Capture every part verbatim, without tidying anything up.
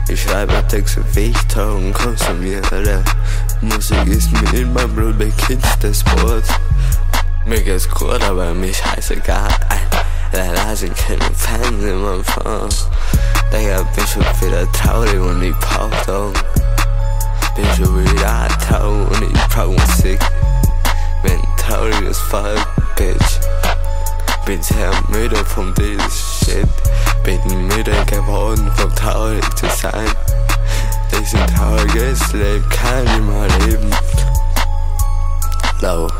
Ich schreibe Texte, wie ich Drogen konsumiere. Musik ist mir in meinem Blut, bekinntes Sport. Mir geht's gut, aber mir scheißegal. Leider sind keine Fans in meinem Phone. Digga, bin schon wieder traurig und ich brauch Drogen. Bin schon wieder traurig und ich brauch Musik. Bin traurig as fuck, bitch. Bin sehr müde von dieses Shit. Bin müde geworden, vom traurig zu sein. Diesen trauriges Leben kann ich mal leben. Low,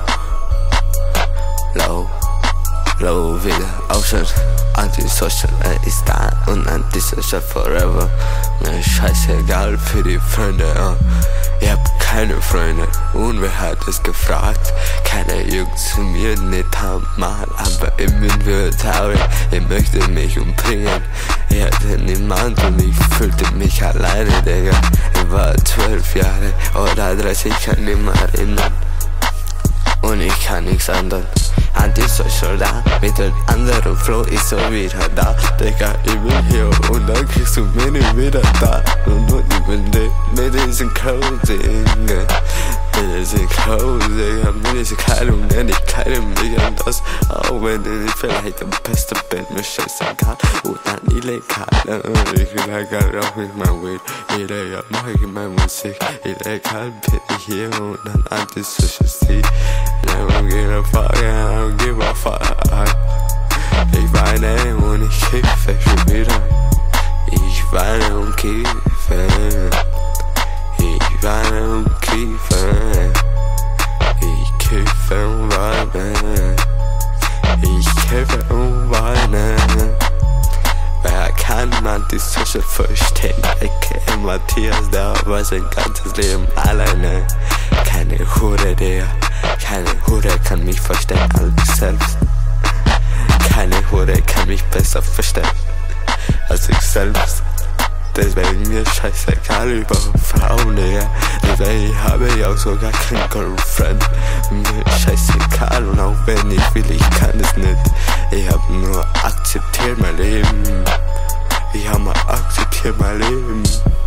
low, low wieder aufstehen. Antisocial, er ist da und antisocial forever. Mir ist scheißegal für die Freunde, uh. Ich hab keine Freunde und wer hat es gefragt? Keiner juckt zu mir, nicht einmal, aber ich bin wieder traurig. Ich möchte mich umbringen. Ich hatte niemand und ich fühlte mich alleine, Digga. Ich war zwölf Jahre oder dreißig, kann nicht mehr erinnern. Und ich kann nichts ändern. Antisocial da, mit dem anderen Flow ist so wieder da. Digga, ich bin hier und dann kriegst du mich nicht wieder da. Und, und ich bin der mit diesem Clothing, mit diesem Clothing, mit dieser Kleidung, denn ich kleide mich anders. Auch wenn ich vielleicht der Beste bin, mir scheißegal. Und dann illegal, ich illegal rauch ich mein Weed. Illegal mach ich meine Musik. Illegal bin ich hier und dann antisocial see. Never give a fuck, I don't give a fuck. Ich weine und ich kiffe schon wieder. Ich weine und kiffe. Ich weine und kiffe. Ich kiffe und weine. Ich kiffe und weine. Wer kann antisocial verstehen? Ich kenn Matthias, der war sein ganzes Leben alleine. Keine Hure, der, keine Hure kann mich verstehen als ich selbst. Keine Hure kann mich besser verstehen als ich selbst. Deswegen mir scheißegal über Frauen, Digga. Deswegen habe ich auch sogar kein Girlfriend. Mir scheißegal und auch wenn ich will, ich kann es nicht. Ich hab nur akzeptiert mein Leben. Ich hab mal akzeptiert mein Leben.